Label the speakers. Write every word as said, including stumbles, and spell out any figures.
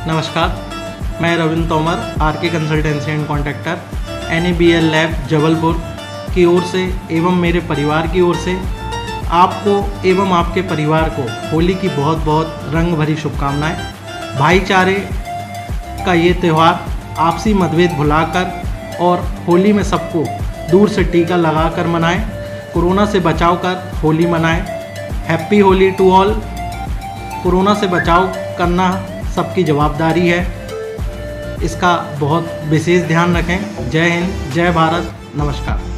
Speaker 1: नमस्कार, मैं Ravindra Tomar, R K consultancy and contractor, N A B L lab Jabalpur की ओर से एवं मेरे परिवार की ओर से आपको एवं आपके परिवार को होली की बहुत बहुत रंग भरी शुभकामनाएं। भाईचारे का ये त्यौहार आपसी मतभेद भुलाकर और होली में सबको दूर से टीका लगाकर मनाएं, कोरोना से बचाव कर होली मनाएं। Happy Holi to all. Corona से बचाव करना सबकी जवाबदारी है, इसका बहुत विशेष ध्यान रखें। जय हिंद, जय भारत, नमस्कार।